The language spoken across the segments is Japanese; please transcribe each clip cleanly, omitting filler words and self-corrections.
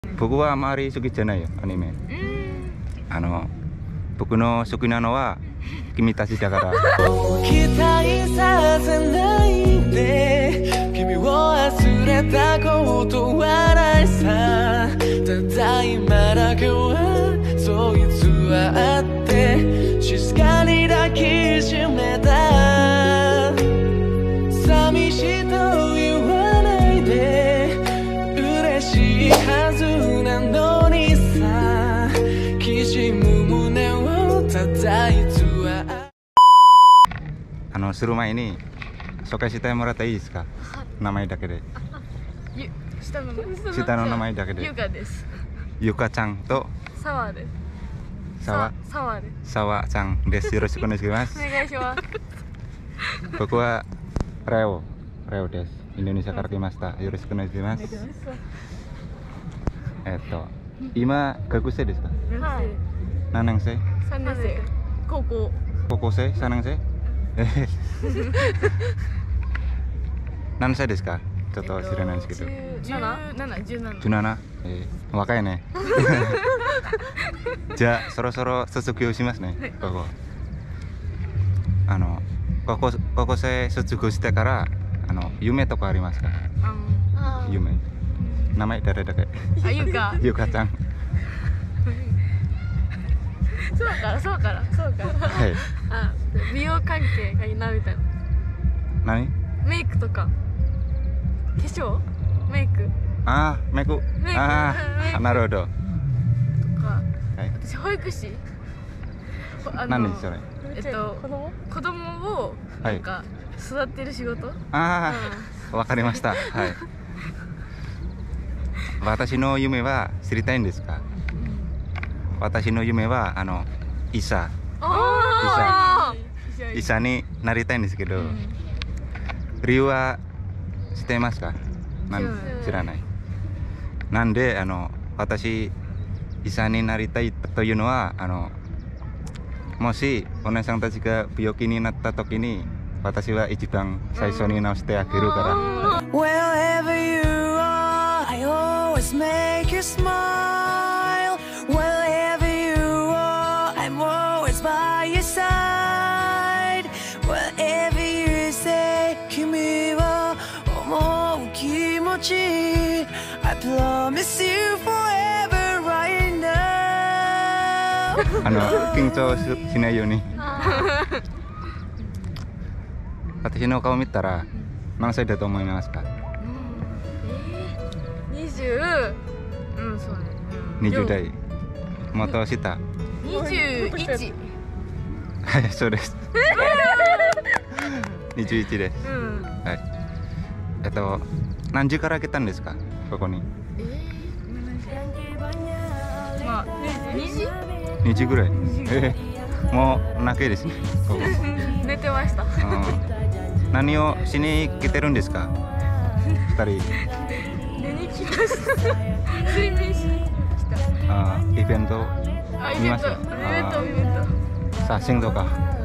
僕はあまり好きじゃないよ、アニメ。僕の好きなのは君たちだから。期待させないで、君を忘れたことはないさ。ただ今だけはそう偽って静かに抱きしめた。寂しいと言わないで、嬉しいはずなのにさ。きしむ胸を叩いつは。する前に紹介してもらっていいですか？名前だけで。下の名前だけで。ゆかです。ゆかちゃんとさわです。さわちゃんです。よろしくお願いします。お願いします。僕はレオです。インドネシアから来ました。よろしくお願いします。今学生ですか？はい。何年生？3年生。高校生？3年生？何歳ですか？ちょっと知らないんですけど。17？若いね。じゃあそろそろ卒業しますね。高校生卒業してから夢とかありますか？夢。名前誰だっけ？ゆかちゃん。そうから。はい。美容関係がいいなみたいな。何？メイクとか。化粧？メイク。メイク。なるほど。とか。私保育士。何ですそれ？子供をなんか育てる仕事。わかりました。はい。私の夢は知りたいんですか？私の夢は医者になりたいんですけど、理由は知ってますか？知らない。なんで私医者になりたいというのはもしお姉さんたちが病気になった時に私は一番最初に治してあげるから。Wherever you are, I always make you smile. Wherever you are, I'm always by your side. Whatever you say, 君は思う気持ち。I promise you forever right now. 緊張しないように。私の顔見たら何歳だと思いますか？20、そうね。20代。もっと下。21。はい、そうです。21です。はい。何時から来たんですか？ここに。2時ぐらい。もう泣けですね。ここ。寝てました。何をしに来てるんですか？2人。寝に来ました。睡眠しに来た。イベント見ました。イベント。写真とか。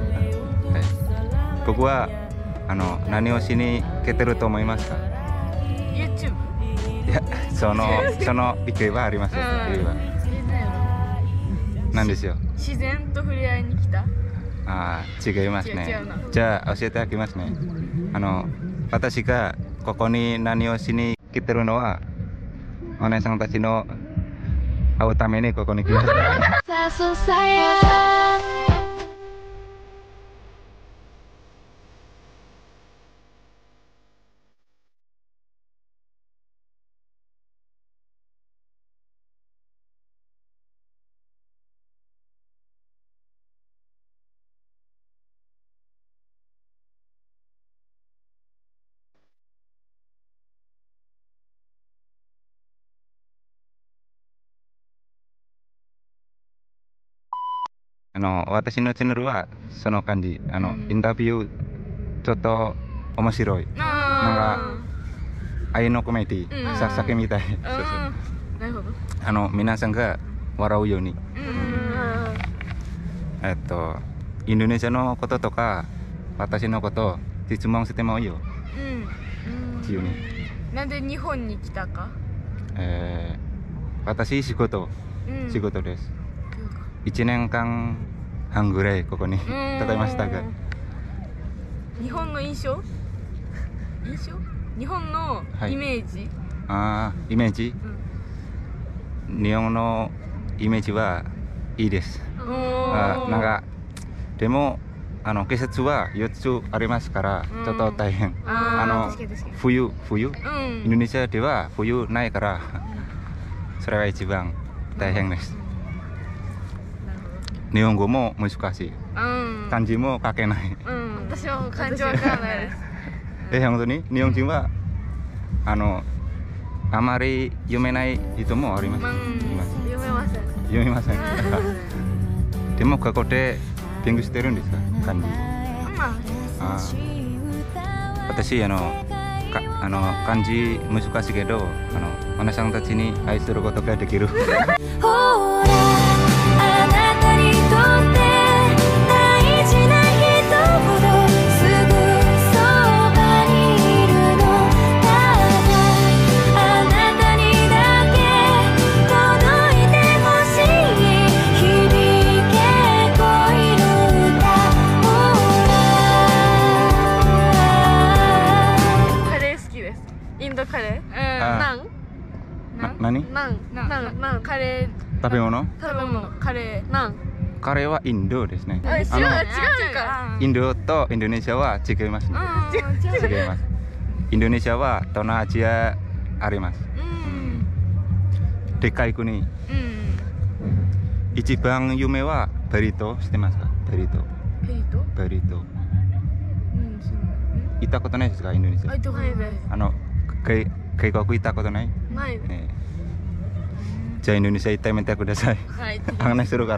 僕は何をしに来てると思いますか？ YouTube？ いや、その意見はありますよ。なんですよ。自然と触れ合いに来た？違いますね。じゃあ教えてあげますね。私がここに何をしに来てるのはお姉さんたちの会うためにここに来ました。私のチャンネルはその感じ。インタビューちょっと面白い。なんか愛のコメディ、酒みたい。なるほど。皆さんが笑うように。インドネシアのこととか私のこと質問してもいいよ。自由に。なんで日本に来たか？ Watashi shigoto. Shigoto desu. 1年間半ぐらいここに戦いましたが。 日本の印象？日本のイメージ？ ああ、イメージ？日本のイメージはいいです。なんかでも季節は4つありますからちょっと大変。冬、インドネシアでは冬ないからそれが一番大変です。日本語も難しい。漢字も書けない。 私も漢字わからないです。 本当に日本人はあまり読めない人もあります。 読めません。 読みません。でも過去で勉強してるんですか、漢字？私漢字難しいけど皆さんたちに愛することができる。何？ カレー。 食べ物？ カレー。 カレーはインドですね。 違うか。 インドとインドネシアは違いますね。違います。インドネシアは東南アジアあります。でかい国。一番有名はバリ島知ってますか？バリ島。行ったことないですか、インドネシア？外国行ったことない？ ないです。 じゃあインドネシア行ってみてください。案内するから。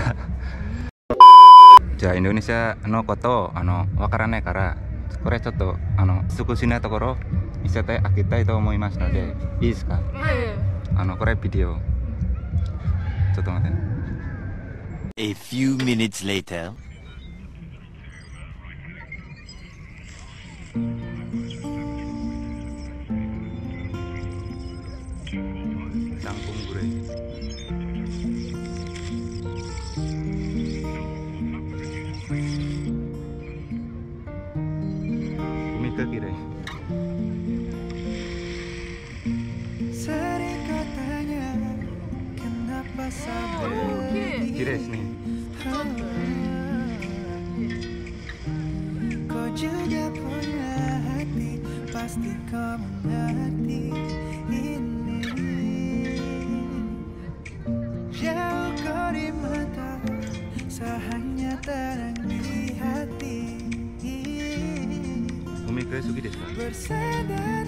じゃあインドネシアのことわからないからこれちょっと少しなところ見せてあげたいと思いますので、いいですか？これビデオちょっと待って。 A few minutes later. Kira nih. Kau juga punya hati, pasti kau mengerti ini. Jauh kau di mata, sahanya terang di hati. Umi kira suki desu ka? Bersandar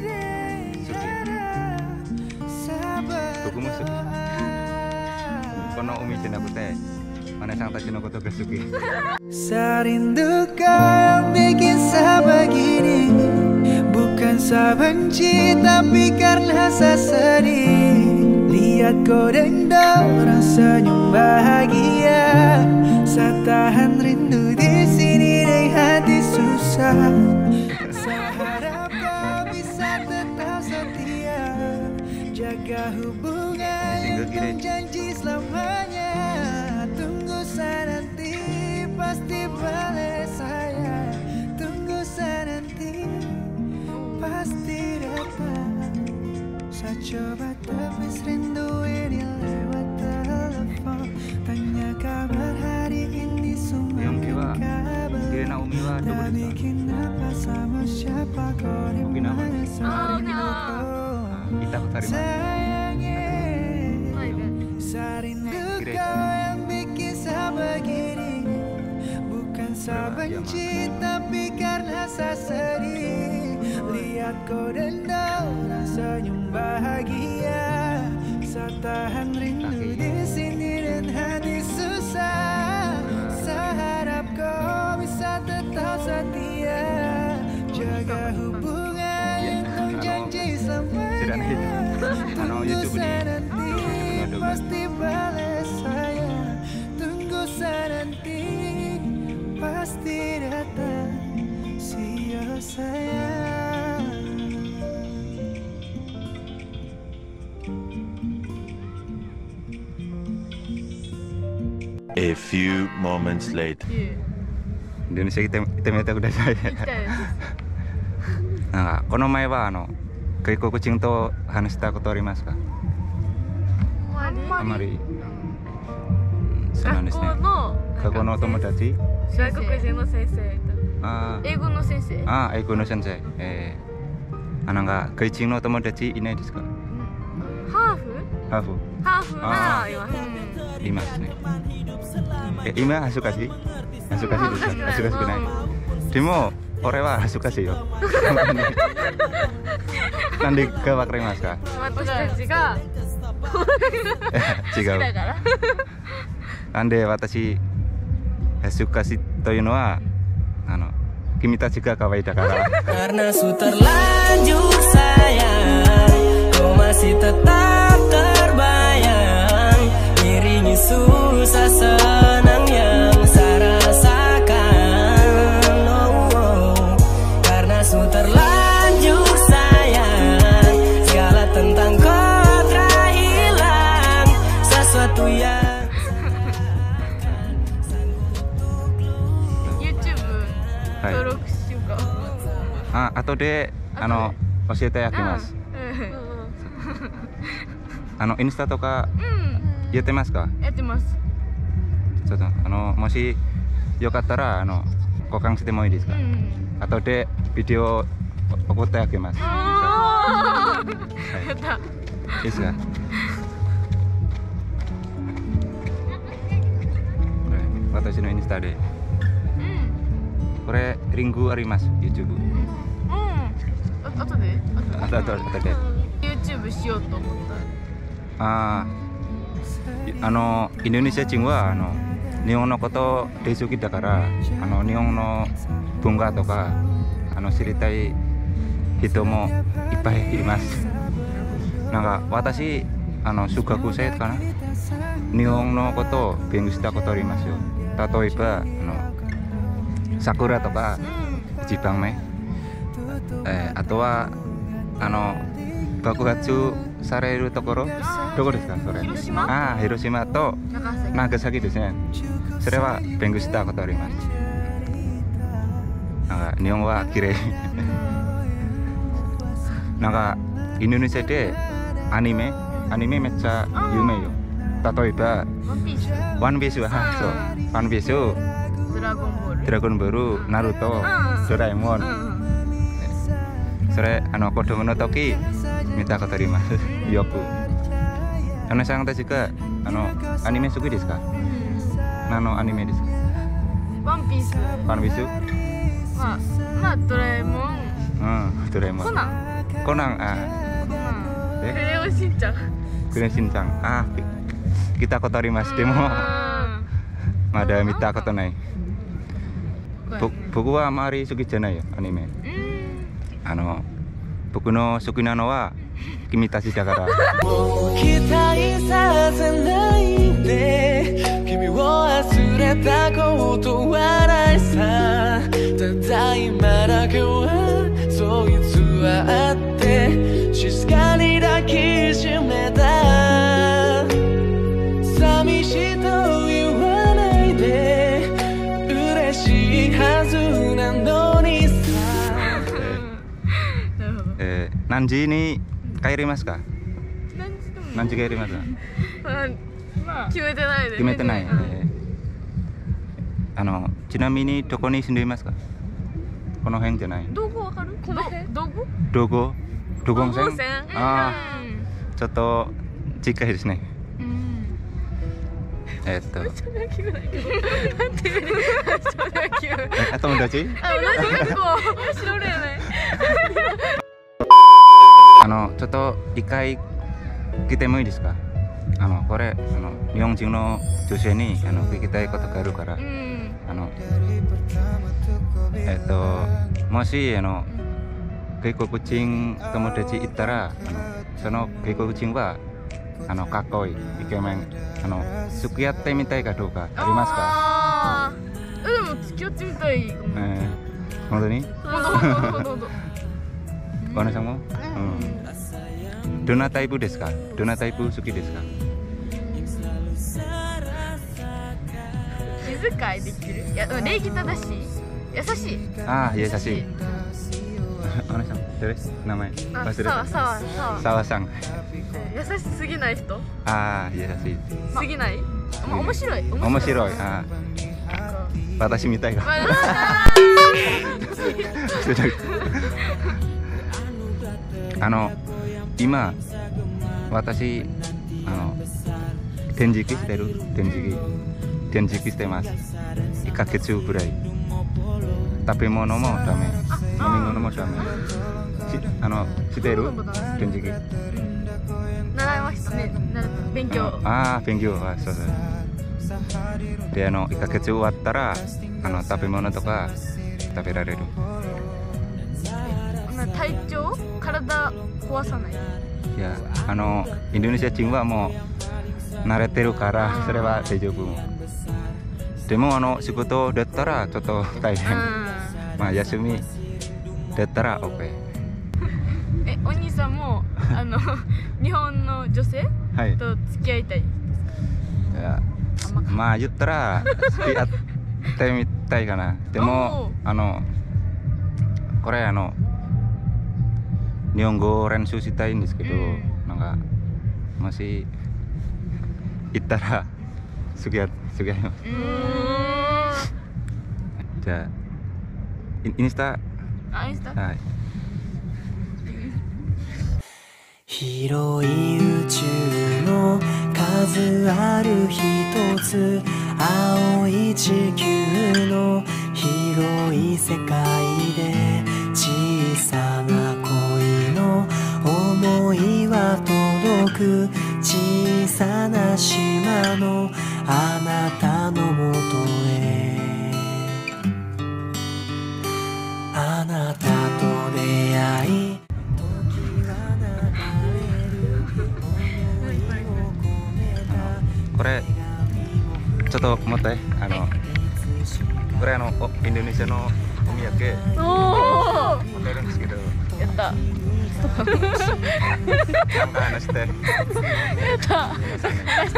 sabar. Boku mo suki. Kono umi aku teh mana sang tachi no koto kesuki. Serindu kau yang bikin saya begini, bukan saya benci tapi karena saya sedih. Lihat kau dan orang senyum bahagia, saya tahan rindu di sini dengan hati susah. Saya harap kau bisa tetap setia, jaga hubungan yang janji selamanya. Tunggu saya nanti, pasti balas saya. Tunggu saya nanti, pasti datang. Saya coba tapi rindu ini lewat telepon. Tanya kabar hari ini semua kabar. Tak bikin apa sama siapa kau di mana Serindu kau yang bikin saya begini, bukan saya benci tapi karena saya sedih. Lihat kau dan orang senyum bahagia, saya tahan rindu di sini dan hati susah. Saya harap kau bisa tetap setia, jaga hubungan yang janji selamanya. Tunggu saya nanti, pasti balas saya. Tunggu saya nanti, pasti datang. See you sayang. A few moments later. Indonesia kita meta udah saya. 行きたいです。 なんかこの前は外国人と話したことありますか？あまり。そうなんですね。学校のお友達？ 外国人の先生。 あ英語の先生。 あ、英語の先生。なんか外人のお友達いないですか？ ハーフ？ ハーフ。 ハーフならいます。 いますね。今恥ずかしい？恥ずかしいですか？恥ずかしくない。でも俺は恥ずかしいよ。なんでかわかりますか？ 私たちが違う。なんで私恥ずかしいというのは君たちが可愛いだから。 Karena su terlanjur sayang, kau masih tetap terbayang, iringi susah senang yang saya rasakan. Karena su terlanjur sayang, segala tentang kau telah hilang, sesuatu yang 登録しようか。 後で教えてあげます。インスタとかやってますか？ やってます。 ちょっともしよかったら交換してもいいですか？後でビデオ送ってあげます。 やった。 いいですか？これ私のインスタで。これリングあります YouTube。 後で。 後で。 YouTube しようと思った。 インドネシア人は日本のこと大好きだから日本の文化とか知りたい人もいっぱいいます。なんか私中学生かな、日本のことを勉強したことありますよ。例えば桜とか一番目、あとは爆発されるところどこですか？それ広島と長崎ですね。それは勉強したことあります。なんか日本は綺麗。なんかインドネシアでアニメめっちゃ有名よ。例えばワンピースはそうワンピース、ドラゴンボール、ナルト、ドラえもん。それ子供の時見たことあります。よく。さんたちがアニメ好きですか？何のアニメですか？ ワンピース。 ワンピース？ まあドラえもん。 ドラえもん。コナン。 クレヨンしんちゃん。 クレヨンしんちゃん。聞いたことあります。でもまだ見たことない。僕はあまり好きじゃないよ、アニメ。僕の好きなのは君たちだから。 期待させないで、君を忘れたことはないさ。ただ今だけはそいつはあって静かに抱きしめた。寂しいと言わないで、嬉しいはずなのにさ。 何時に帰りますか？何時帰りますか？ 決めてないです。 決めてない。ちなみにどこに住んでいますか？この辺じゃない。 どこわかる？この辺？どこ？ どこ線？ちょっと近いですね。友達？ 同じ学校。知らない。 ちょっと一回来てもいいですか？これ日本人の女性に聞きたいことがあるから、もし外国人友達いたらその外国人はかっこいいイケメン付き合ってみたいかどうかありますか？ でも付き合ってみたいかも。 本当に？ 本当。 お姉さんも？どんなタイプですか？どんなタイプ好きですか？ 遣いできる。いや、でも礼儀正しい。優しい。 ああ、優しい。お姉さん、誰名前忘れた。沢さん。 優しすぎない人。 ああ、優しい。 すぎない。面白い。 面白い。ああ。私みたいが。今私転籍してる。転籍してます。1ヶ月ぐらい。食べ物もダメ。飲み物もダメ。してる転籍。 習いましたね。勉強。 ああ、勉強はそうそう。で1ヶ月終わったら食べ物とか食べられる。 体調体壊さない。 いやインドネシア人はもう慣れてるからそれは大丈夫。でも仕事だったらちょっと大変。まあ休みだったら OK。 お兄さんも日本の女性と付き合いたい。 いやまあ言ったら付き合ってみたいかな。でもこれ日本語練習したいんですけど、なんかもし行ったら付き合います。じゃあインスタ。 インスタ。 はい。 広い宇宙の数ある一つ、青い地球の広い世界で小さな恋の想いは届く。小さな島のあなたのもとへ、あなたと出会いこれちょっと持って。これインドネシアのお土産持ってるんですけど。 やった。 なんか話して。 やった。話して。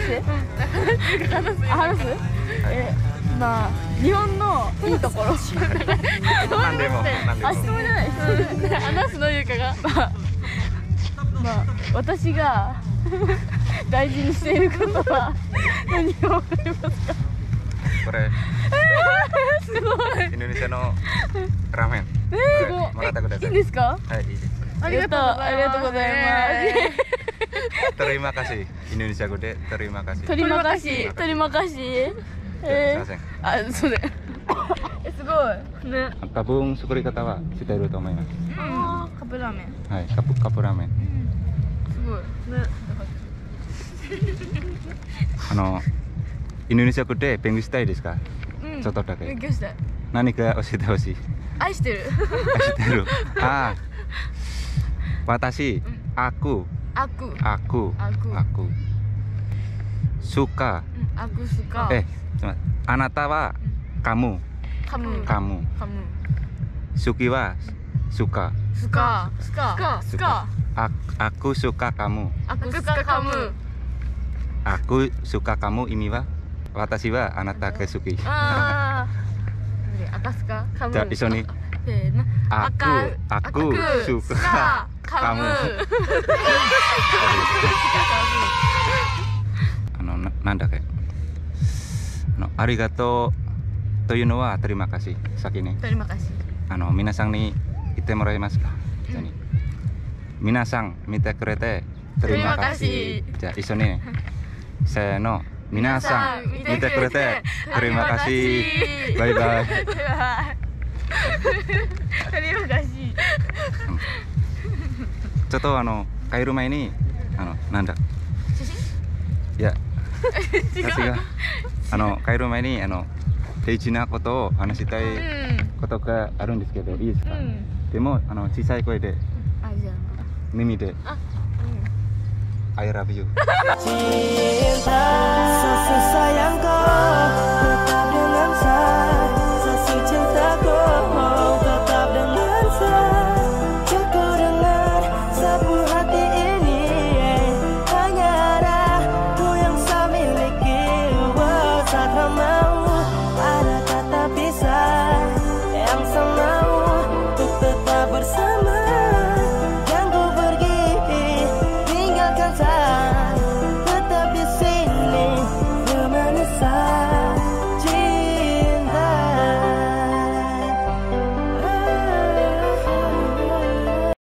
話す。まあ日本のいいところ。 なんでも。 質問じゃない。話すのいうかが。まあ私が大事にしていることは何をわかりますか？ これすごい。 インドネシアのラーメン。 すごい。 もらってください。 いいんですか？ はい、いいです。 ありがとうございます。 Terima kasih。インドネシア語でterima kasih。 terima kasih。 すいません。 あ、そうだ。すごいね。 多分作り方は知っていると思います。 カップラーメン。 はい、カップラーメン。 すごいね。 インドネシア語で勉強したいですか？ちょっとだけ。 勉強したい。 何か教えてほしい。 愛してる。 愛してる。ああ。私、aku suka。あなたはkamu。Sukiはsuka。Aku suka kamu。Aku suka kamu 意味は私はあなたが好き。じゃあ一緒に。Aku suka kamu。なんだっけ。ありがとうというのはterima kasih。先に。 terima kasih。 皆さんに言ってもらえますか？皆さん見てくれてterima kasih。じゃあ一緒にね。せーの。皆さん見てくれてterima kasih。バイバイ。 terima kasih。 ちょっと帰る前になんだ。 写真？ いや。私が帰る前に大事なことを話したいことがあるんですけど、いいですか？でも小さい声で耳でI love you。 Cinta, sayangku